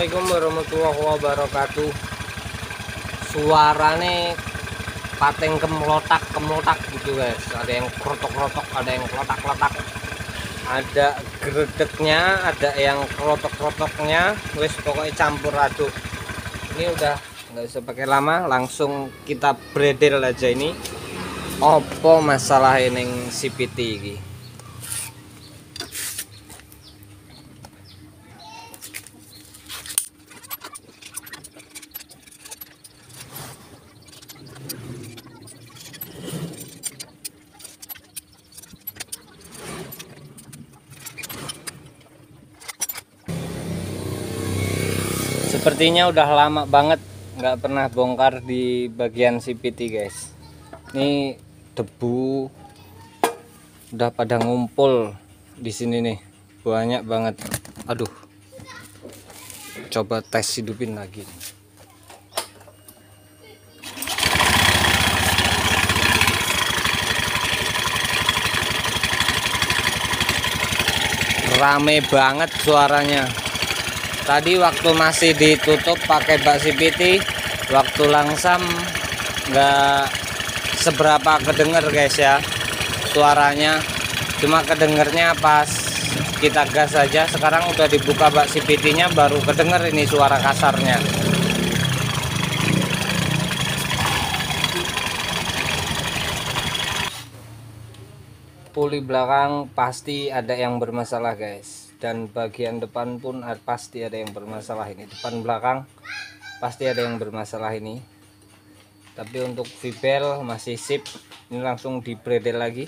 Assalamualaikum warahmatullahi wabarakatuh. Suarane pateng kemelotak gitu guys. Ada yang krotok-krotok, ada yang klotak-klotak, ada gredeknya, ada yang krotok-krotoknya. Wes pokoknya campur aduk. Ini udah nggak usah pakai lama, langsung kita bredel aja ini. Opo masalah ini CPT ini? Sepertinya udah lama banget nggak pernah bongkar di bagian CPT guys. Ini debu udah pada ngumpul di sini nih, banyak banget. Aduh, coba tes hidupin lagi. Rame banget suaranya. Tadi waktu masih ditutup pakai bak CPT, waktu langsam nggak seberapa kedenger guys ya suaranya, cuma kedengernya pas kita gas aja. Sekarang udah dibuka bak CPT nya baru kedenger ini suara kasarnya. Puli belakang pasti ada yang bermasalah guys, dan bagian depan pun pasti ada yang bermasalah. Ini depan belakang pasti ada yang bermasalah ini, tapi untuk vibel masih sip. Ini langsung di bredel lagi.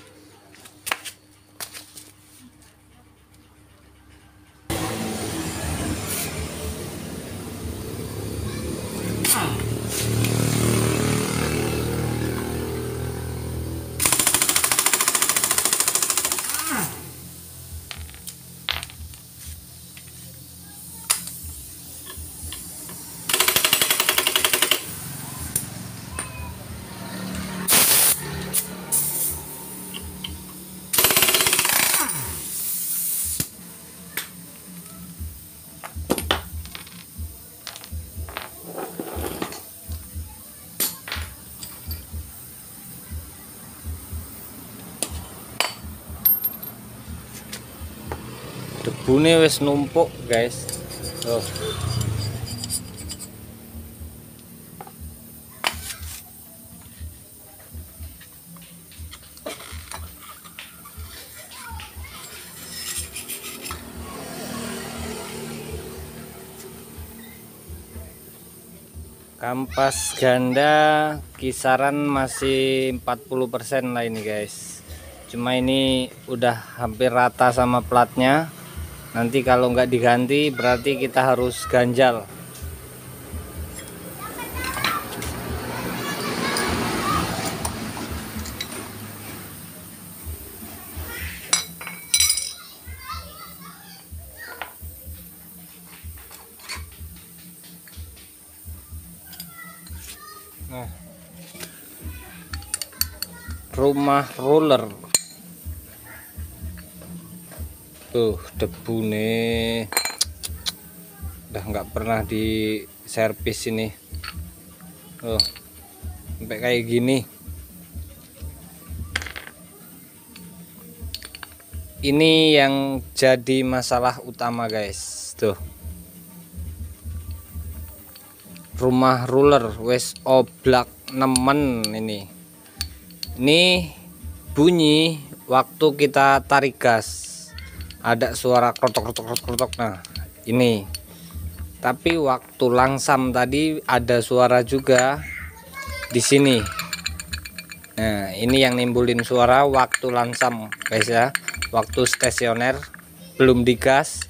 Debune wis numpuk guys. Tuh. Kampas ganda kisaran masih 40% lah ini guys. Cuma ini udah hampir rata sama platnya. Nanti kalau nggak diganti berarti kita harus ganjal. Nah, rumah roller. Tuh debu nih, udah nggak pernah di servis ini. Oh, sampai kayak gini. Ini yang jadi masalah utama guys. Tuh, rumah roller wes oblak nemen ini. Ini bunyi waktu kita tarik gas. Ada suara krotok. Nah, ini. Tapi waktu langsam tadi ada suara juga di sini. Nah, ini yang nimbulin suara waktu langsam, guys ya. Waktu stasioner belum digas.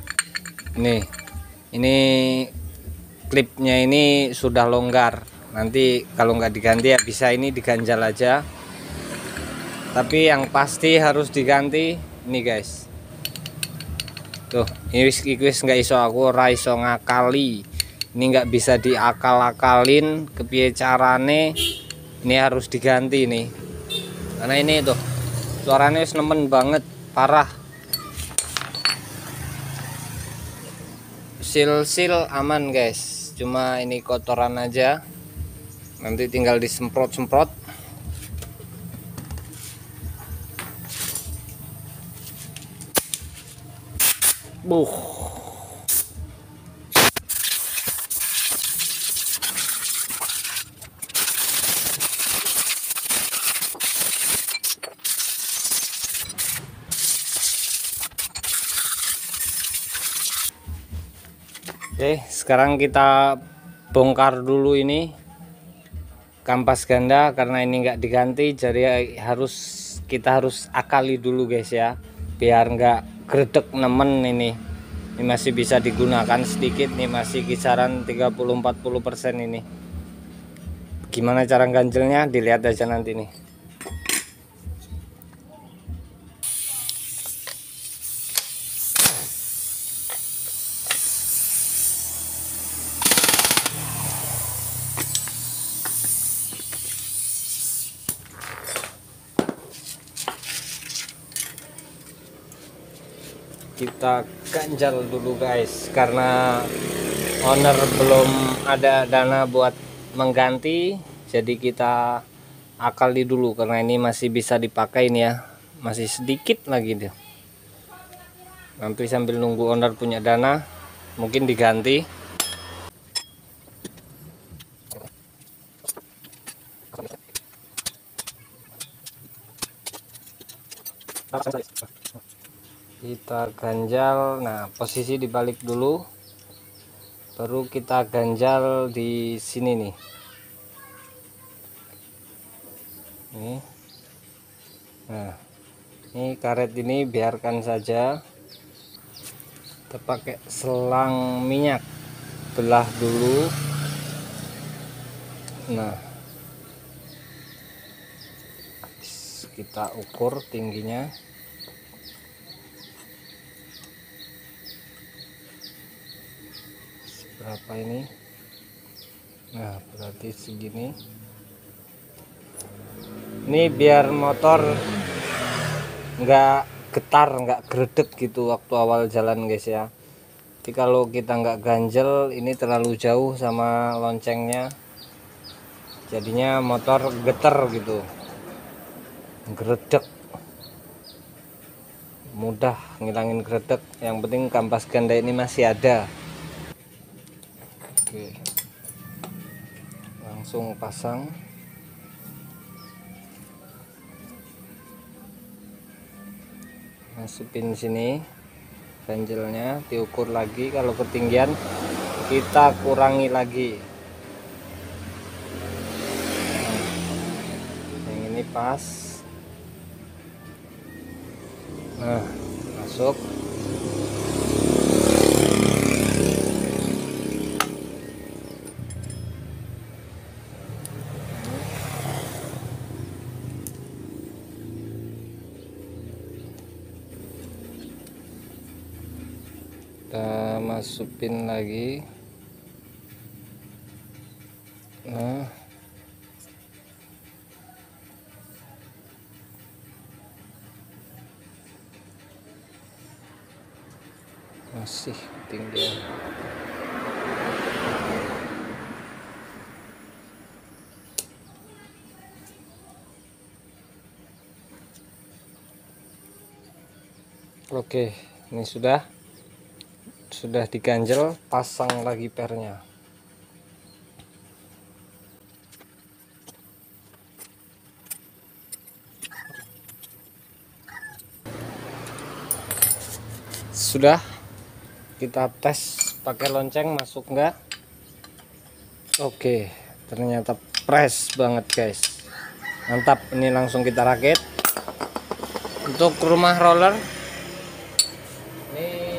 Ini klipnya ini sudah longgar. Nanti kalau nggak diganti ya bisa ini diganjal aja. Tapi yang pasti harus diganti ini guys. Tuh, ini wis nggak iso, aku ora iso ngakali. Ini nggak bisa diakal-akalin, kepiye carane. Ini harus diganti nih. Karena ini tuh suaranya wis nemen banget, parah. Sil aman guys, cuma ini kotoran aja, nanti tinggal disemprot-semprot. Oke, sekarang kita bongkar dulu ini kampas ganda karena ini nggak diganti, jadi kita harus akali dulu guys ya, biar nggak gredek nemen ini. Ini masih bisa digunakan sedikit nih, masih kisaran 30-40% ini. Gimana cara ganjelnya dilihat aja nanti nih. Kita ganjal dulu guys, karena owner belum ada dana buat mengganti, jadi kita akali dulu karena ini masih bisa dipakai nih ya, masih sedikit lagi deh. Nanti sambil nunggu owner punya dana mungkin diganti. Kita ganjal, nah posisi dibalik dulu, baru kita ganjal di sini nih. Nah ini karet ini biarkan saja, kita pakai selang minyak, belah dulu. Nah kita ukur tingginya. Berapa ini? Nah berarti segini. Ini biar motor nggak getar, nggak gredek gitu waktu awal jalan guys ya. Jadi kalau kita nggak ganjel, ini terlalu jauh sama loncengnya, jadinya motor getar gitu, gredek, mudah ngilangin gredek. Yang penting kampas ganda ini masih ada. Oke, langsung pasang. Masukin sini ganjelnya, diukur lagi, kalau ketinggian kita kurangi lagi. Yang ini pas. Nah masuk. Kita masukin lagi. Nah masih ketinggian. Oke, ini sudah diganjel, pasang lagi pernya. Sudah, kita tes pakai lonceng masuk enggak. Oke, ternyata press banget guys, mantap. Ini langsung kita rakit. Untuk rumah roller ini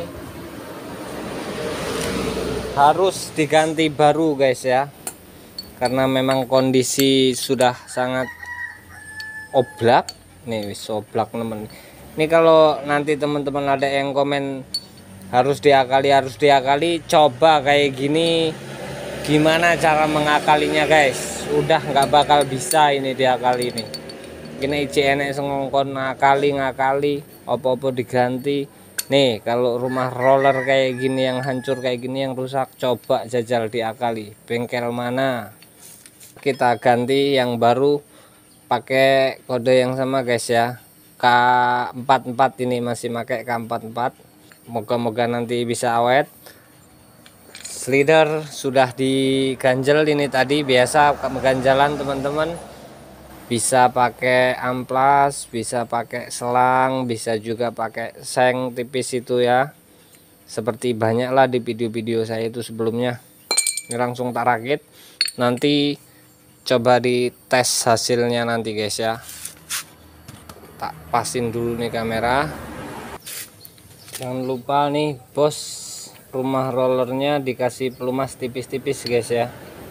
harus diganti baru guys ya, karena memang kondisi sudah sangat oblak nih, wis oblak temen. Ini kalau nanti teman-teman ada yang komen harus diakali, coba kayak gini, gimana cara mengakalinya guys, udah nggak bakal bisa ini diakali ini. Ini enak sengongkon ngakali, opo-opo diganti, Nih kalau rumah roller kayak gini, yang hancur kayak gini, yang rusak, coba jajal diakali bengkel mana kita ganti yang baru pakai kode yang sama guys ya, K44. Ini masih pakai K44. Moga-moga nanti bisa awet. Slider sudah diganjel ini tadi, biasa ganjalan teman-teman, bisa pakai amplas, bisa pakai selang, bisa juga pakai seng tipis itu ya, seperti banyaklah di video-video saya itu sebelumnya. Ini langsung tak rakit, nanti coba dites hasilnya nanti guys ya. Tak pasin dulu nih kamera. Jangan lupa nih bos, rumah rollernya dikasih pelumas tipis-tipis guys ya,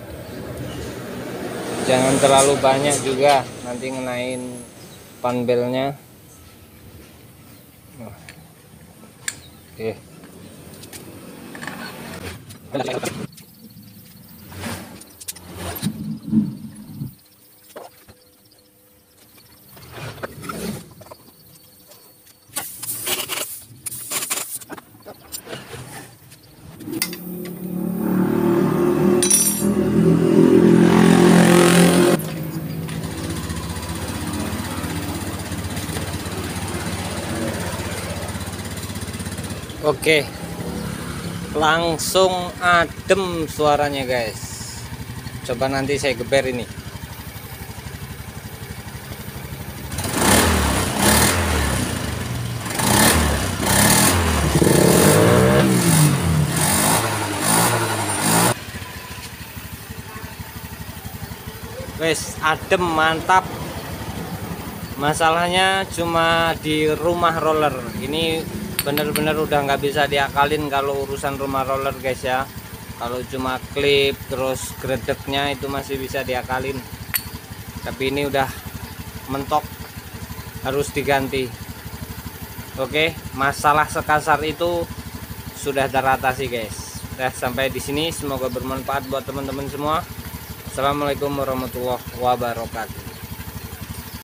jangan terlalu banyak juga, nanti ngenain panbelnya. Oke. Oke, langsung adem suaranya guys. Coba nanti saya geber ini. Wes adem, mantap. Masalahnya cuma di rumah roller ini, bener-bener udah nggak bisa diakalin kalau urusan rumah roller guys ya. Kalau cuma klip terus gredeknya itu masih bisa diakalin, tapi ini udah mentok, harus diganti. Oke, masalah sekasar itu sudah teratasi guys. Udah sampai di sini, semoga bermanfaat buat teman-teman semua. Assalamualaikum warahmatullahi wabarakatuh.